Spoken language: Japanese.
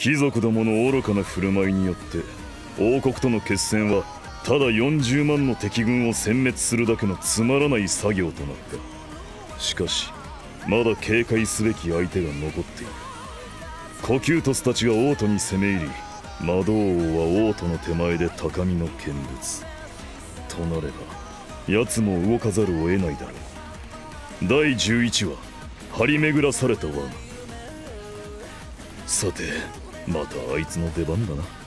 貴族どもの愚かな振る舞いによって王国との決戦はただ40万の敵軍を殲滅するだけのつまらない作業となった。しかしまだ警戒すべき相手が残っている。コキュートスたちが王都に攻め入り、魔導王は王都の手前で高みの見物となれば、奴も動かざるを得ないだろう。第11話、張り巡らされた罠。さてまたあいつの出番だな。